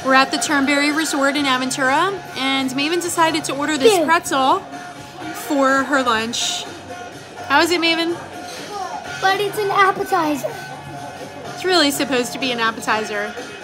We're at the Turnberry Resort in Aventura, and Maven decided to order this pretzel for her lunch. How is it, Maven? But it's an appetizer. It's really supposed to be an appetizer.